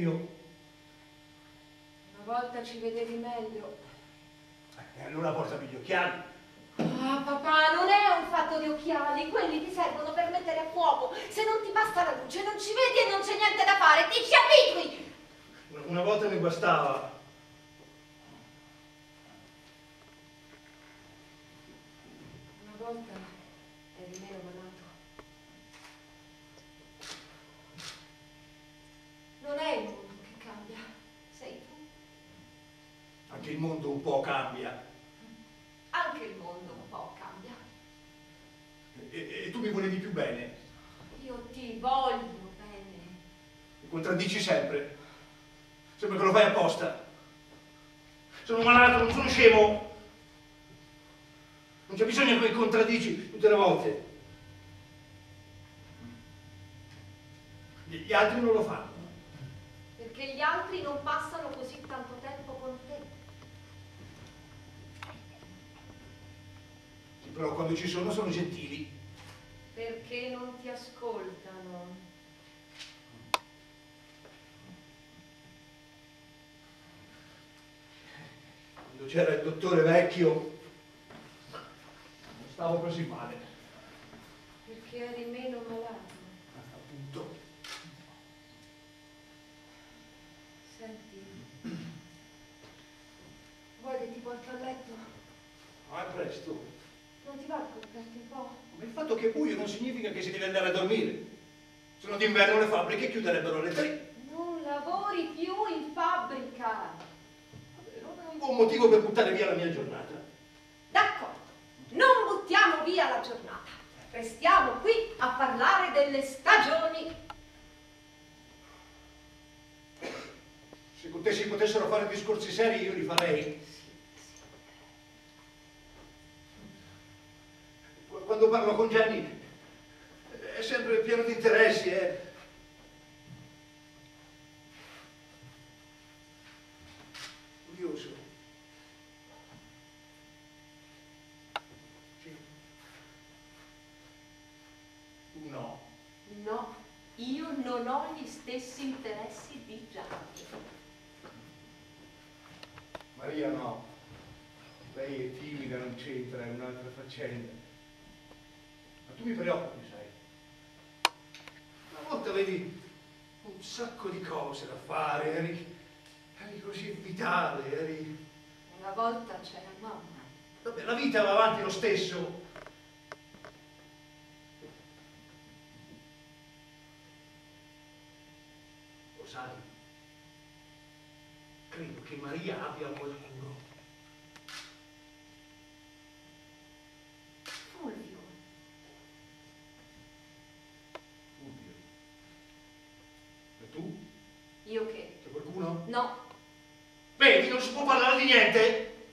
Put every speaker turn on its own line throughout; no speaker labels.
vecchio.
Una volta ci vedevi meglio.
E allora portami gli occhiali.
Ah, papà, non è un fatto di occhiali, quelli ti servono per mettere a fuoco. Se non ti basta la luce, non ci vedi e non c'è niente da fare, ti ci abitui!
Una volta mi bastava.
Una volta eri meno malato. Non è il mondo che cambia, sei tu.
Anche il mondo un po' cambia.
Anche il mondo un po' cambia.
E tu mi volevi più bene.
Io ti voglio bene.
Mi contraddici sempre. Sembra che lo fai apposta. Sono malato, non sono scemo. Non c'è bisogno che mi contraddici tutte le volte. Gli altri non lo fanno.
Perché gli altri non passano così tanto tempo con te.
Sì, però quando ci sono gentili.
Perché non ti ascoltano.
Quando c'era il dottore vecchio non stavo così male.
Perché eri meno malato.
Appunto.
Senti, vuoi che ti porto a letto?
Ma è presto.
Non ti va a coricarti un po'?
Ma il fatto che è buio non significa che si deve andare a dormire. Se no d'inverno le fabbriche chiuderebbero alle 3.
Non lavori più in fabbrica.
Vabbè, non è un buon motivo per buttare via la mia giornata.
D'accordo, non buttiamo via la giornata. Restiamo qui a parlare delle stagioni.
Se con te si potessero fare discorsi seri io li farei. Quando parlo con Gianni è sempre pieno di interessi, curioso. Sì. Tu no.
No, io non ho gli stessi interessi di Gianni.
Maria no. Lei è timida, non c'entra, è un'altra faccenda. Ma tu mi preoccupi, sai. Una volta avevi un sacco di cose da fare, eri così vitale, eri...
Una volta c'era mamma.
Vabbè, la vita va avanti lo stesso. Lo sai, credo che Maria abbia qualcuno.
Fulvio.
Fulvio. E tu?
Io che?
C'è qualcuno?
No.
Vedi, non si può parlare di niente.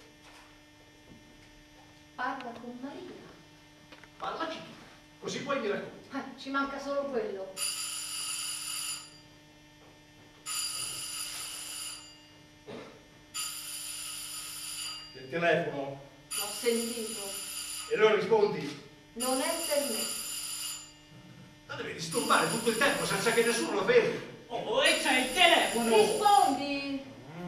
Parla con Maria.
Parlaci tu, così poi mi racconti.
Ci manca solo quello.
Il telefono.
L'ho sentito.
E allora rispondi.
Non è per me.
Ma devi disturbare tutto il tempo senza che nessuno lo fermi.
Oh, e c'è il telefono!
Rispondi.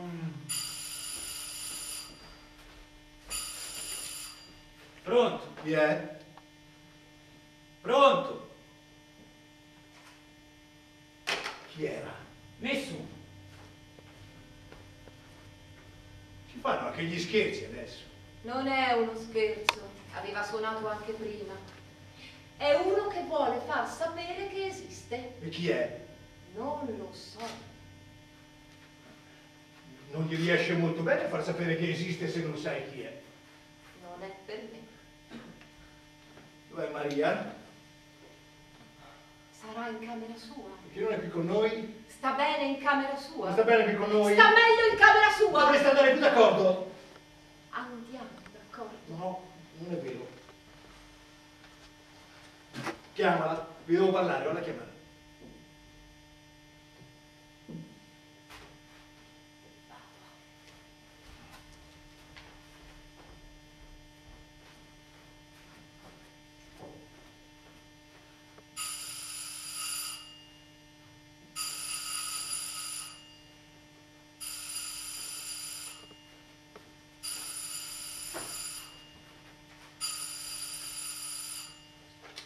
Pronto?
Chi è?
Pronto?
Chi era?
Nessuno.
Ci fanno anche gli scherzi adesso.
Non è uno scherzo. Aveva suonato anche prima. È uno che vuole far sapere che esiste.
E chi è?
Non lo so.
Non gli riesce molto bene far sapere che esiste se non sai chi è.
Non è per me.
Dov'è Maria?
Sarà in camera sua.
Perché non è qui con noi?
Sta bene in camera sua.
Non sta bene qui con noi?
Sta meglio in camera sua.
Dovreste andare più d'accordo?
Andiamo, d'accordo.
No, non è vero. Chiamala, vi devo parlare, vado a chiamare.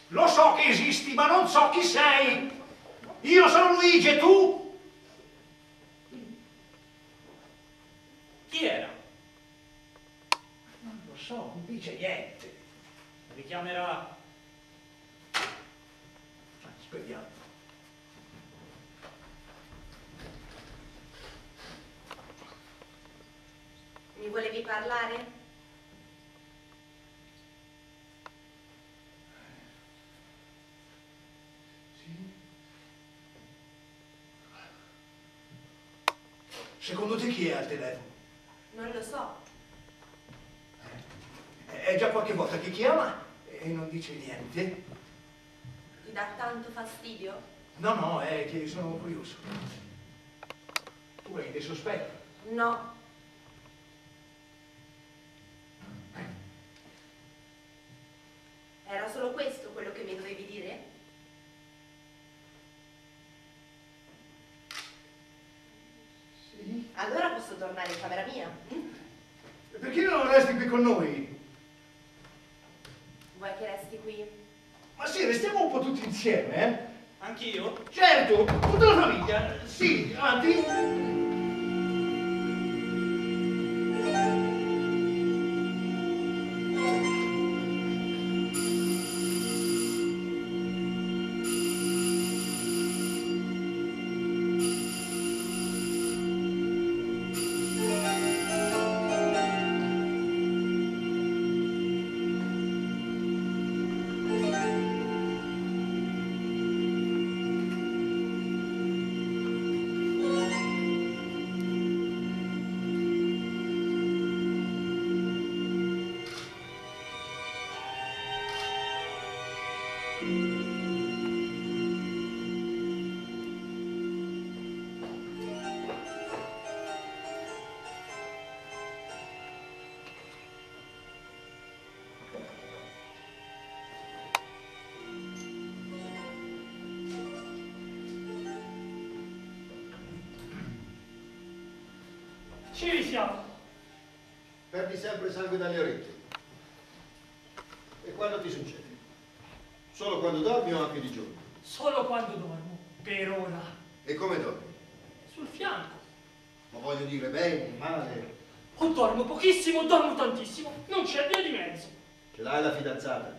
Lo so che esisti, ma non so chi sei. Io sono Luigi e tu?
Chi era?
Non lo so, non dice niente.
Richiamerà.
Speriamo.
Mi volevi parlare?
Secondo te chi è al telefono?
Non lo so.
È già qualche volta che chiama e non dice niente.
Ti dà tanto fastidio?
No, no, è che sono curioso. Tu hai dei sospetti?
No. Era solo questo quello che mi dovevi dire?
Sì.
Allora posso tornare in camera mia?
Perché non resti qui con noi?
Vuoi che resti qui?
Ma sì, restiamo un po' tutti insieme, eh?
Anch'io?
Certo, tutta la famiglia. Sì, avanti.
Ci risiamo.
Perdi sempre sangue dalle orecchie. E quando ti succede? Solo quando dormi o anche di giorno?
Solo quando dormo, per ora.
E come dormi?
Sul fianco.
Ma voglio dire bene, male.
O dormo pochissimo o dormo tantissimo. Non c'è via di mezzo.
Ce l'hai la fidanzata?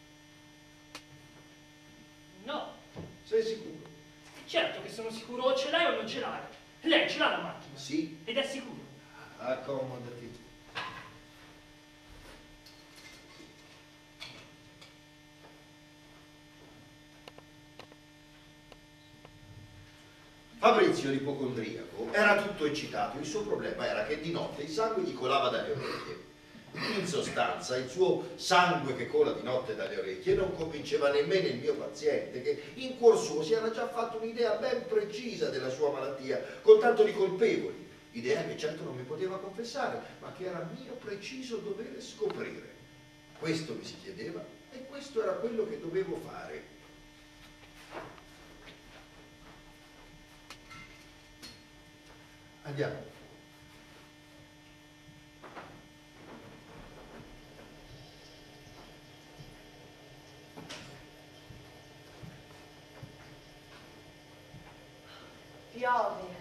No.
Sei sicuro?
Certo che sono sicuro, o ce l'hai o non ce l'hai. Lei ce l'ha la macchina.
Sì.
Ed è sicuro.
Accomodati. Fabrizio, l'ipocondriaco, era tutto eccitato. Il suo problema era che di notte il sangue gli colava dalle orecchie. In sostanza, il suo sangue che cola di notte dalle orecchie non convinceva nemmeno il mio paziente, che in cuor suo si era già fatto un'idea ben precisa della sua malattia, con tanto di colpevoli. Idea che certo non mi poteva confessare, ma che era mio preciso dovere scoprire. Questo mi si chiedeva e questo era quello che dovevo fare. Andiamo.
Piove.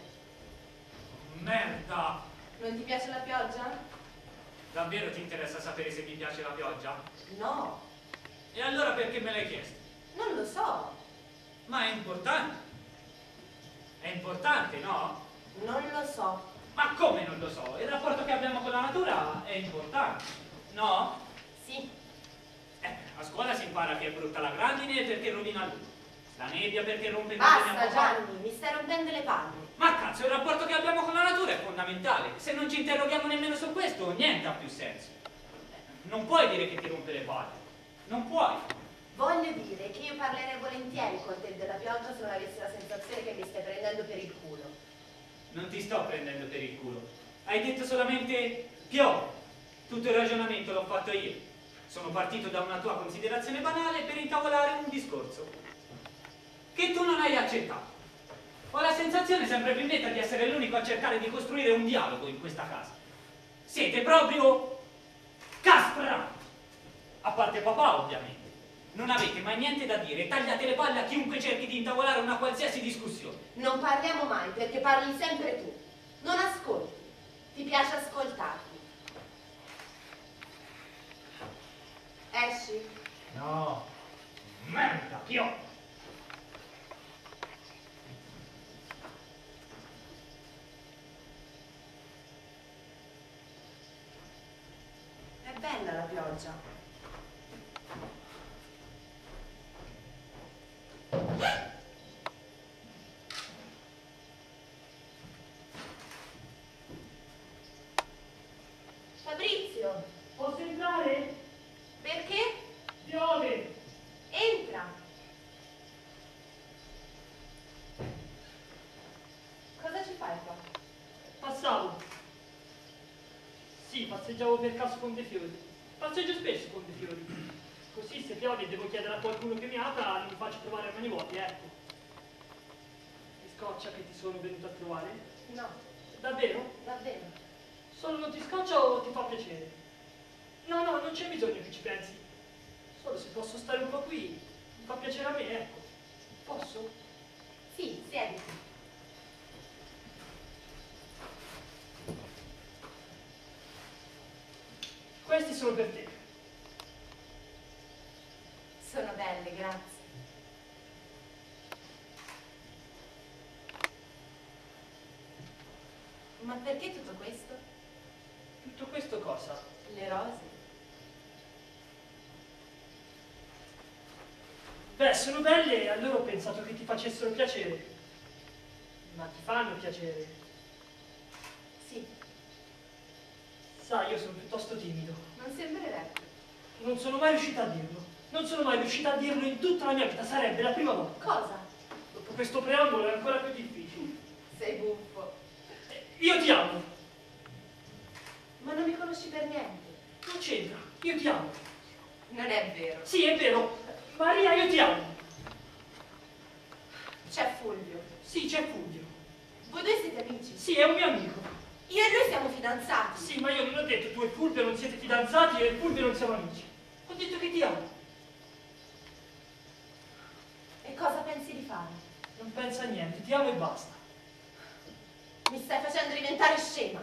Merda.
Non ti piace la pioggia?
Davvero ti interessa sapere se mi piace la pioggia?
No.
E allora perché me l'hai chiesto?
Non lo so.
Ma è importante. È importante, no?
Non lo so.
Ma come non lo so? Il rapporto che abbiamo con la natura è importante, no?
Sì.
A scuola si impara che è brutta la grandine perché rovina l'uno. La nebbia perché rompe i coglioni a
Basta
papà.
Gianni, mi stai rompendo le palle.
Ma cazzo, il rapporto che abbiamo con la natura è fondamentale. Se non ci interroghiamo nemmeno su questo, niente ha più senso. Non puoi dire che ti rompe le palle. Non puoi.
Voglio dire che io parlerei volentieri con te della pioggia se non avessi la sensazione che mi stai prendendo per il culo.
Non ti sto prendendo per il culo. Hai detto solamente piove. Tutto il ragionamento l'ho fatto io. Sono partito da una tua considerazione banale per intavolare un discorso che tu non hai accettato. Ho la sensazione sempre più netta di essere l'unico a cercare di costruire un dialogo in questa casa. Siete proprio castranti. A parte papà, ovviamente. Non avete mai niente da dire, tagliate le palle a chiunque cerchi di intavolare una qualsiasi discussione.
Non parliamo mai perché parli sempre tu. Non ascolti. Ti piace ascoltarti. Esci.
No. Merda, io.
È bella la pioggia. Fabrizio,
Posso entrare?
perché?
Piove!
Entra. Cosa ci fai qua?
Passavo. Sì, passeggiavo per caso con dei fiori. Passeggio spesso con dei fiori. Così se piove e devo chiedere a qualcuno che mi apra, non mi faccio trovare a mani vuote, ecco. Ti scoccia che ti sono venuto a trovare?
No,
Davvero?
davvero.
Solo non ti scoccia o ti fa piacere? No, no, non c'è bisogno che ci pensi. Solo se posso stare un po' qui, mi fa piacere a me, ecco. Posso?
Sì, siediti.
Questi sono per te.
Sono belle, grazie. Ma perché tutto questo?
Tutto questo cosa?
Le rose?
Beh, sono belle e allora ho pensato che ti facessero piacere. Ma ti fanno piacere.
Sì,
Sai, io sono piuttosto timido.
non sembrerebbe.
Non sono mai riuscita a dirlo. Non sono mai riuscita a dirlo in tutta la mia vita. Sarebbe la prima volta.
Cosa?
Dopo questo preambolo è ancora più difficile.
Sei buffo.
Io ti amo.
Ma non mi conosci per niente.
Non c'entra. Io ti amo.
Non è vero.
Sì, è vero. Maria, io ti amo.
C'è Fulvio.
Sì, c'è Fulvio.
Voi due siete amici.
Sì, è un mio amico.
Io e lui siamo fidanzati.
Sì, ma io non ho detto tu e Fulvio non siete fidanzati e io e Fulvio non siamo amici. Ho detto che ti amo.
E cosa pensi di fare?
Non pensa a niente, ti amo e basta.
Mi stai facendo diventare scema.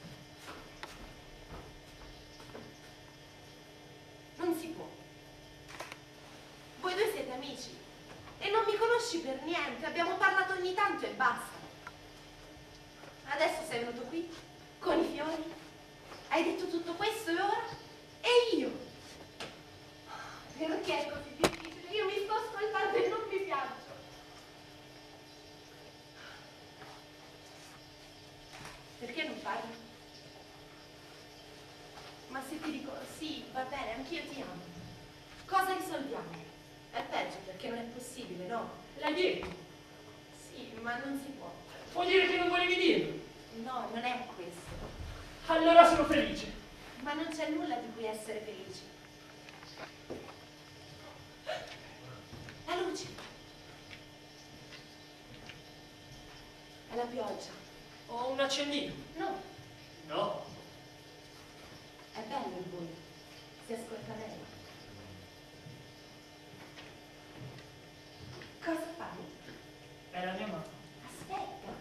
Non si può. Voi due siete amici e non mi conosci per niente. Abbiamo parlato ogni tanto e basta. Adesso sei venuto qui con i fiori. Hai detto tutto questo e ora? E io? Perché è così difficile? Io mi sto ascoltando e non mi piaccio. Perché non parli? Ma se ti dico sì, va bene, anch'io ti amo. Cosa risolviamo? È peggio perché non è possibile, no?
L'hai detto.
Sì, ma non si può.
Vuol dire che non volevi dirlo.
No, non è questo.
Allora sono felice.
Ma non c'è nulla di cui essere felici. La luce. È la pioggia.
Ho un accendino.
No,
No.
è bello il buio. Si ascolta bene. Cosa fai?
È la mia mamma.
Aspetta.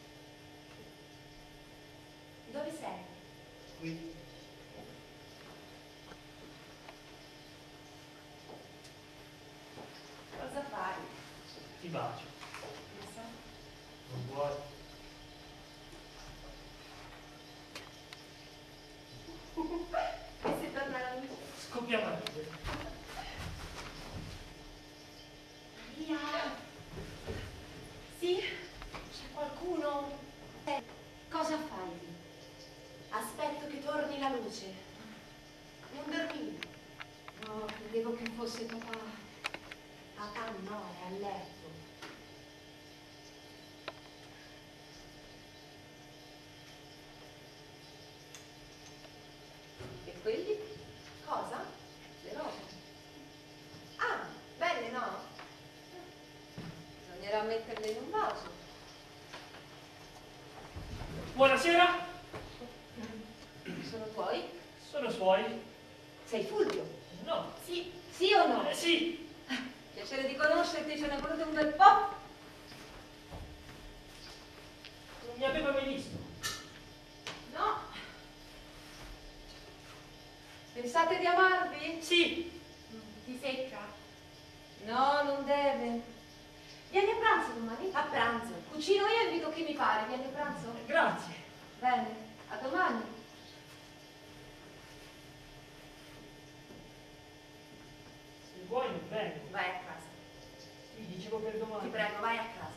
Dove sei?
Qui.
Cosa fai?
Ti bacio.
Lo so.
Non vuoi?
E se torna la luce?
Scoppiamo a ridere.
Maria! Sì? C'è qualcuno? Cosa fai lì? Aspetto che torni la luce. Non dormire. No, credevo che fosse papà. Papà no, è a letto. E quelli? Cosa? Le rose. Ah, belle no? Bisognerà metterle in un vaso.
Buonasera.
Sono tuoi?
Sono suoi?
Sei Fulvio?
No.
Sì, Sì o no?
Sì.
Piacere di conoscerti, ce n'è voluto un bel po'.
Non mi aveva mai visto.
No. Pensate di amarvi?
Sì.
Ti secca? No, non deve. Vieni a pranzo domani? A pranzo. Cucino io e invito chi mi pare. Vieni a pranzo?
Grazie.
Bene, a domani.
Se vuoi non vengo.
Vai a casa.
Sì, dicevo per domani.
Ti prego, vai a casa.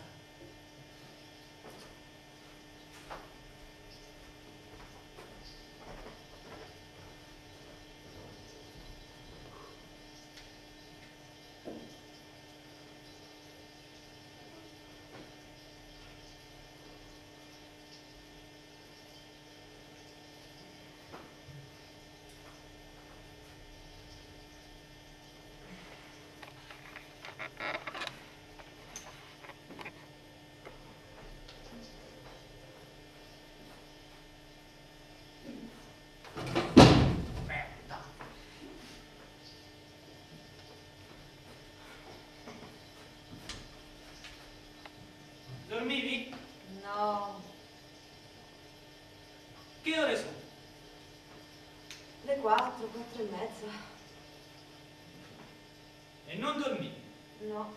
Dormivi?
No.
Che ore sono?
Le 4, 4 e mezza.
E non dormivi?
No.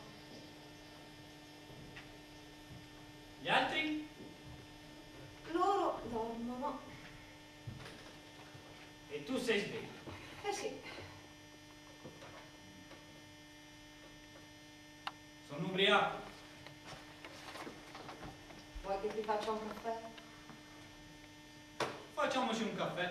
Gli altri?
Loro dormono.
E tu sei sveglio.
Eh sì.
Sono ubriaco.
Vuoi che ti faccia un caffè?
Facciamoci un caffè.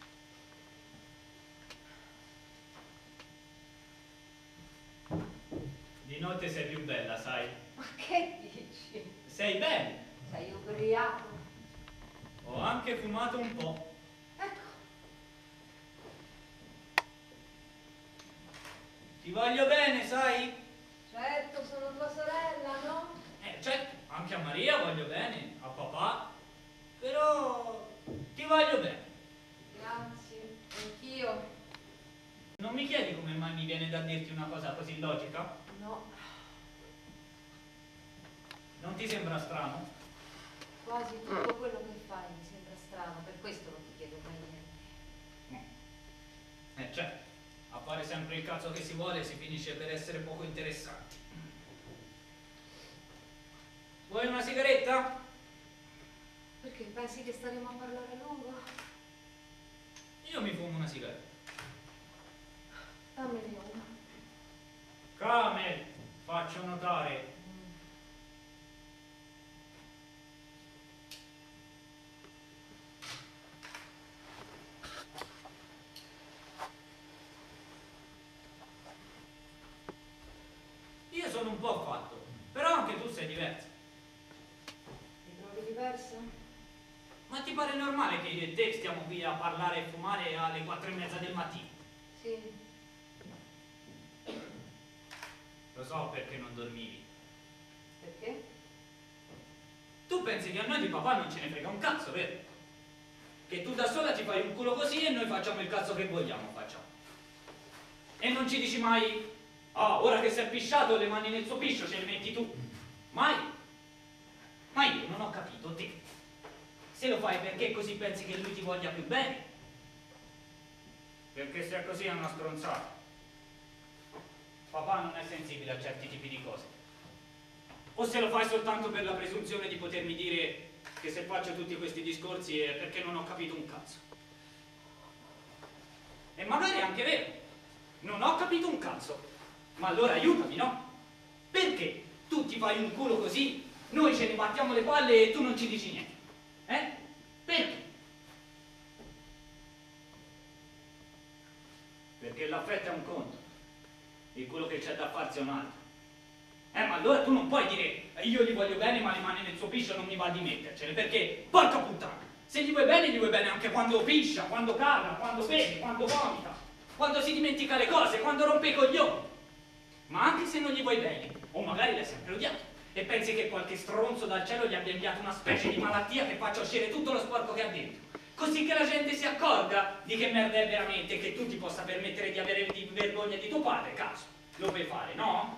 Di notte sei più bella, sai?
Ma che dici?
Sei bella.
Sei ubriaco.
Ho anche fumato un po'.
Ecco.
Ti voglio bene, sai?
Certo, sono tua sorella, no?
Certo, anche a Maria voglio bene, a papà. Però ti voglio bene.
Grazie. Anch'io.
Non mi chiedi come mai mi viene da dirti una cosa così logica?
No.
Non ti sembra strano?
Quasi tutto quello che fai mi sembra strano, per questo non ti chiedo mai niente.
Certo, a fare sempre il cazzo che si vuole si finisce per essere poco interessanti. Vuoi una sigaretta?
Perché pensi che staremo a parlare a lungo?
Io mi fumo una sigaretta.
Dammene una.
Camel, faccio notare. Io sono un po' fatto, però anche tu sei diverso.
Mi trovi diversa?
Ma ti pare normale che io e te stiamo qui a parlare e fumare alle 4:30 del mattino?
Sì.
Lo so perché non dormivi.
Perché?
Tu pensi che a noi di papà non ce ne frega un cazzo, vero? Che tu da sola ti fai un culo così e noi facciamo il cazzo che vogliamo, facciamo. E non ci dici mai, ah, ora che sei pisciato le mani nel suo piscio ce le metti tu. Mai. Ma io non ho capito te. Se lo fai perché così pensi che lui ti voglia più bene? Perché se è così è una stronzata. Papà non è sensibile a certi tipi di cose. O se lo fai soltanto per la presunzione di potermi dire che se faccio tutti questi discorsi è perché non ho capito un cazzo. E magari è anche vero. Non ho capito un cazzo. Ma allora aiutami, no? Perché tu ti fai un culo così, noi ce ne battiamo le palle e tu non ci dici niente? Perché? Perché l'affetto è un conto. Il culo che c'è da farsi è un altro. Ma allora tu non puoi dire io gli voglio bene ma le mani nel suo piscio non mi va di mettercele, perché, porca puttana, se gli vuoi bene anche quando piscia, quando caga, quando beve, quando vomita, quando si dimentica le cose, quando rompe i coglioni. Ma anche se non gli vuoi bene, o magari l'hai sempre odiato, e pensi che qualche stronzo dal cielo gli abbia inviato una specie di malattia che faccia uscire tutto lo sporco che ha dentro, così che la gente si accorga di che merda è veramente e che tu ti possa permettere di avere di vergogna di tuo padre, caso. Lo puoi fare, no?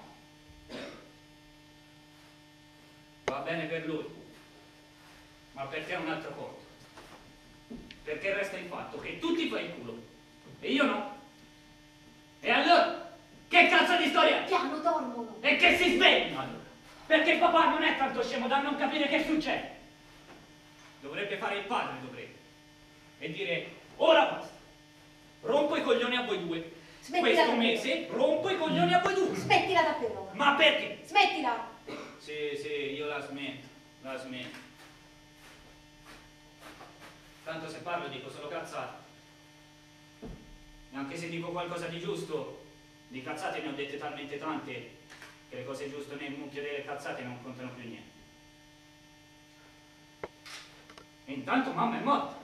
Va bene per lui, ma per te è un altro conto. Perché resta il fatto che tu ti fai il culo e io no. E allora, che cazzo di storia è?
Piano, dormono.
E che si sveglino allora? Perché papà non è tanto scemo da non capire che succede. Dovrebbe fare il padre, dovrebbe. E dire, ora basta. Rompo i coglioni a voi due.
Smettila
Questo
davvero.
mese rompo i coglioni a voi due.
Smettila davvero.
Ma perché?
Smettila.
Sì, io la smetto, la smetto. Tanto se parlo dico solo cazzate. E anche se dico qualcosa di giusto, di cazzate ne ho dette talmente tante che le cose giuste nel mucchio delle cazzate non contano più niente. E intanto mamma è morta.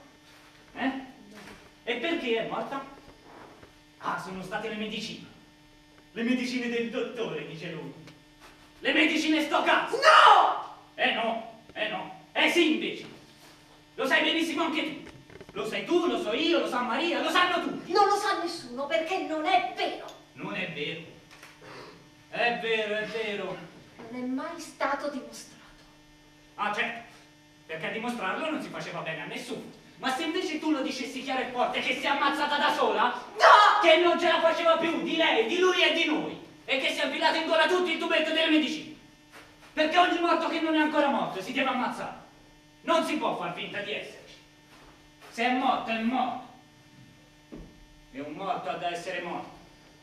E perché è morta? Ah, sono state le medicine. Le medicine del dottore, dice lui. Le medicine sto cazzo!
No!
No. Sì invece. Lo sai benissimo anche tu. Lo sai tu, lo so io, lo sa Maria, lo sanno tutti.
Non lo sa nessuno perché non è vero.
Non è vero. È vero, è vero.
Non è mai stato dimostrato.
Ah, certo. Perché a dimostrarlo non si faceva bene a nessuno. Ma se invece tu lo dicessi chiaro e forte che si è ammazzata da sola,
No!
che non ce la faceva più di lei, di lui e di noi, e che si è infilato in gola tutti il tubetto delle medicine. Perché ogni morto che non è ancora morto si deve ammazzare. Non si può far finta di esserci. Se è morto, è morto. E un morto ha da essere morto.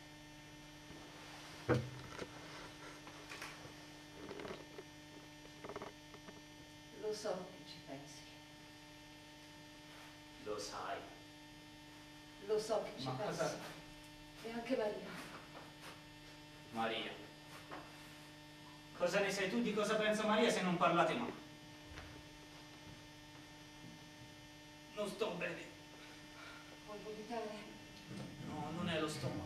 Lo so che ci pensi.
Lo sai.
Lo so che ci
Ma
pensi.
cosa-
E anche Maria.
Maria. Cosa ne sai tu di cosa pensa Maria se non parlate mai? Non sto bene.
Vuoi vomitare?
No, non è lo stomaco.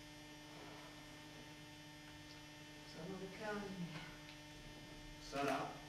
Sono le canne.
Sarà.